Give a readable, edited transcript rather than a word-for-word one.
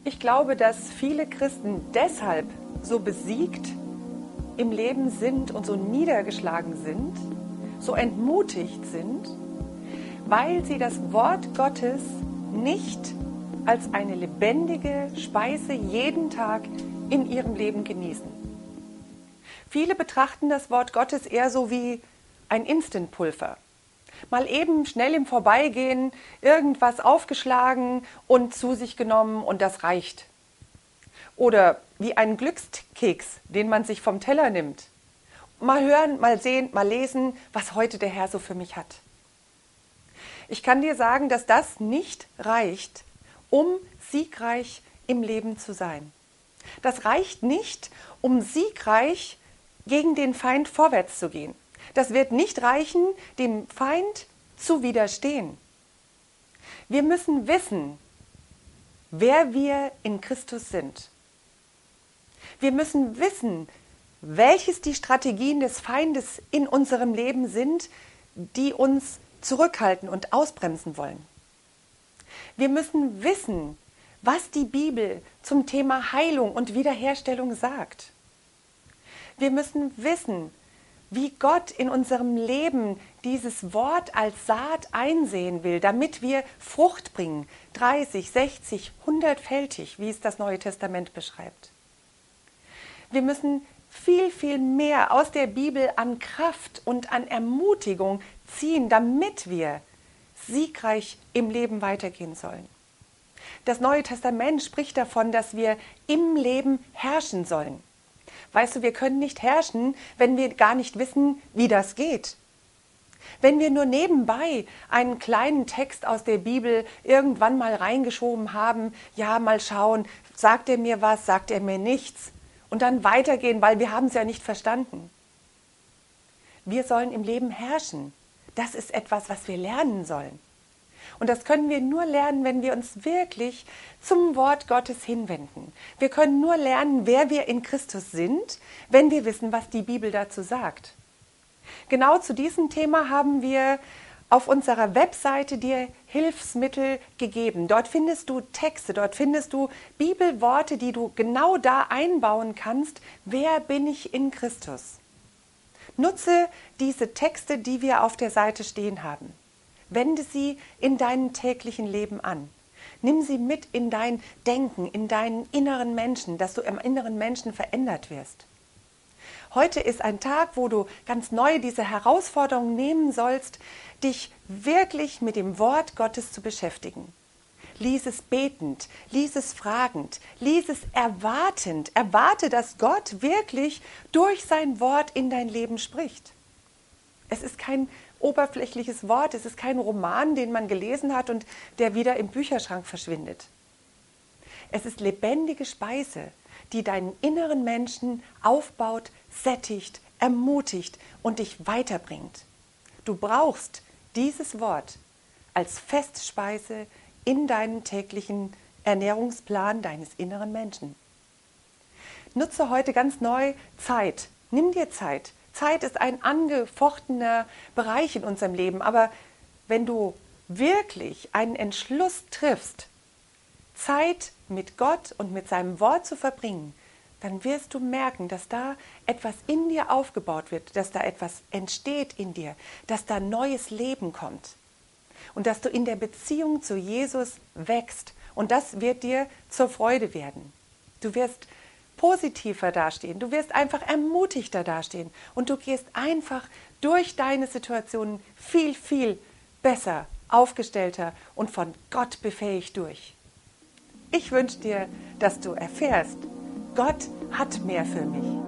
Ich glaube, dass viele Christen deshalb so besiegt im Leben sind und so niedergeschlagen sind, so entmutigt sind, weil sie das Wort Gottes nicht als eine lebendige Speise jeden Tag in ihrem Leben genießen. Viele betrachten das Wort Gottes eher so wie ein Instantpulver. Mal eben schnell im Vorbeigehen irgendwas aufgeschlagen und zu sich genommen und das reicht. Oder wie ein Glückskeks, den man sich vom Teller nimmt. Mal hören, mal sehen, mal lesen, was heute der Herr so für mich hat. Ich kann dir sagen, dass das nicht reicht, um siegreich im Leben zu sein. Das reicht nicht, um siegreich gegen den Feind vorwärts zu gehen. Das wird nicht reichen, dem Feind zu widerstehen. Wir müssen wissen, wer wir in Christus sind. Wir müssen wissen, welches die Strategien des Feindes in unserem Leben sind, die uns zurückhalten und ausbremsen wollen. Wir müssen wissen, was die Bibel zum Thema Heilung und Wiederherstellung sagt. Wir müssen wissen, wie Gott in unserem Leben dieses Wort als Saat einsehen will, damit wir Frucht bringen, 30, 60, 100-fältig, wie es das Neue Testament beschreibt. Wir müssen viel, viel mehr aus der Bibel an Kraft und an Ermutigung ziehen, damit wir siegreich im Leben weitergehen sollen. Das Neue Testament spricht davon, dass wir im Leben herrschen sollen. Weißt du, wir können nicht herrschen, wenn wir gar nicht wissen, wie das geht. Wenn wir nur nebenbei einen kleinen Text aus der Bibel irgendwann mal reingeschoben haben, ja, mal schauen, sagt er mir was, sagt er mir nichts, und dann weitergehen, weil wir haben es ja nicht verstanden. Wir sollen im Leben herrschen. Das ist etwas, was wir lernen sollen. Und das können wir nur lernen, wenn wir uns wirklich zum Wort Gottes hinwenden. Wir können nur lernen, wer wir in Christus sind, wenn wir wissen, was die Bibel dazu sagt. Genau zu diesem Thema haben wir auf unserer Webseite dir Hilfsmittel gegeben. Dort findest du Texte, dort findest du Bibelworte, die du genau da einbauen kannst. Wer bin ich in Christus? Nutze diese Texte, die wir auf der Seite stehen haben. Wende sie in deinem täglichen Leben an. Nimm sie mit in dein Denken, in deinen inneren Menschen, dass du im inneren Menschen verändert wirst. Heute ist ein Tag, wo du ganz neu diese Herausforderung nehmen sollst, dich wirklich mit dem Wort Gottes zu beschäftigen. Lies es betend, lies es fragend, lies es erwartend. Erwarte, dass Gott wirklich durch sein Wort in dein Leben spricht. Es ist kein oberflächliches Wort, es ist kein Roman, den man gelesen hat und der wieder im Bücherschrank verschwindet. Es ist lebendige Speise, die deinen inneren Menschen aufbaut, sättigt, ermutigt und dich weiterbringt. Du brauchst dieses Wort als Festspeise in deinem täglichen Ernährungsplan deines inneren Menschen. Nutze heute ganz neu Zeit. Nimm dir Zeit. Zeit ist ein angefochtener Bereich in unserem Leben, aber wenn du wirklich einen Entschluss triffst, Zeit mit Gott und mit seinem Wort zu verbringen, dann wirst du merken, dass da etwas in dir aufgebaut wird, dass da etwas entsteht in dir, dass da neues Leben kommt und dass du in der Beziehung zu Jesus wächst und das wird dir zur Freude werden. Du wirst positiver dastehen, du wirst einfach ermutigter dastehen und du gehst einfach durch deine Situationen viel, viel besser, aufgestellter und von Gott befähigt durch. Ich wünsche dir, dass du erfährst, Gott hat mehr für mich.